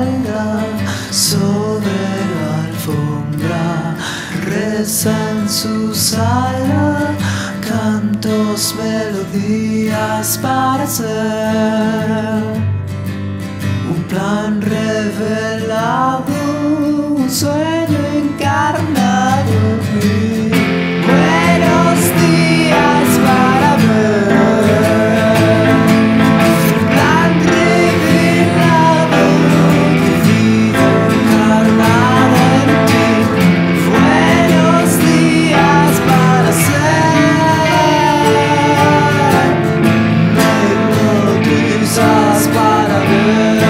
espalda, sobre la alfombra, reza en su sala, cantos, melodías para ser un plan revelado, un sueño encarnado en mí. Buenos días para ver un plan revelado, tu vida encarnada en ti. Buenos días para ser melodías para ver.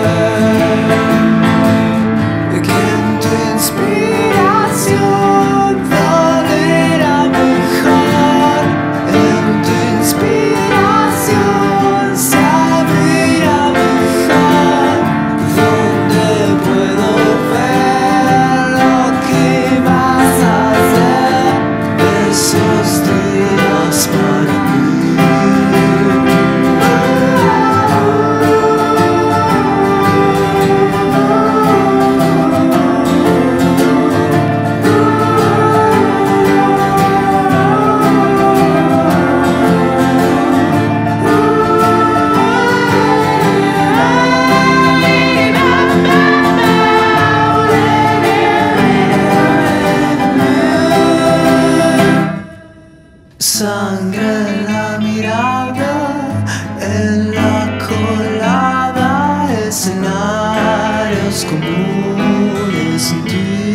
Sangre en la mirada, en la colada, escenarios comunes en ti.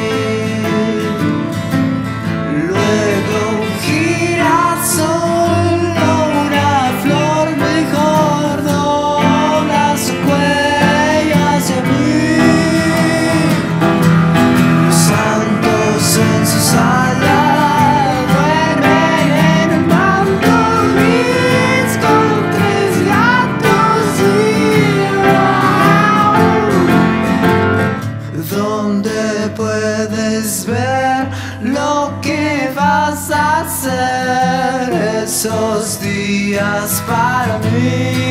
Luego un girasol o una flor mejor dobla su cuello hacia mí. Los santos en su sala puedes ver lo que vas a hacer esos días para mí.